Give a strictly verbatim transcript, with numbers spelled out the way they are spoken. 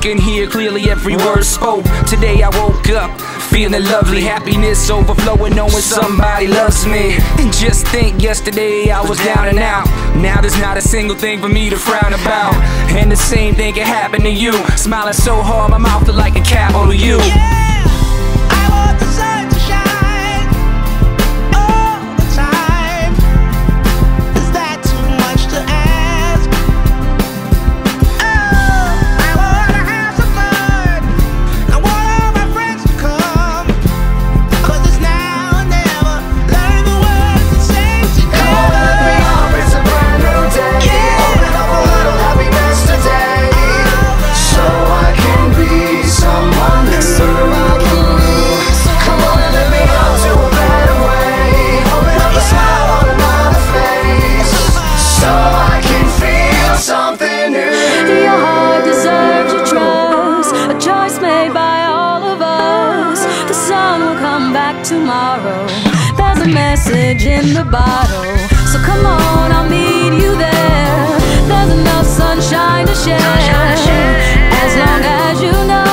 can hear clearly every word spoke. Today I woke up feeling lovely, happiness overflowing, knowing somebody loves me. And just think, yesterday I was down and out. Now there's not a single thing for me to frown about. And the same thing can happen to you. Smiling so hard my mouth look like a capital U. Yeah. I want the sun to shine all the time. Is that too much to ask? Oh, I wanna have some fun. I want all my friends to come, 'cause it's now or never. Learn the words and sing together. Come on, let me up, it's a brand new day. Yeah. Open up a little happiness today, so I can be someone new. Come on and let me up to a better way. Open up a smile on another face, so I can feel something new. Your heart deserves your trust, a choice made by all of us. The sun will come back tomorrow. There's a message in the bottle, so come on, I'll meet you there. There's enough sunshine to share, as long as you know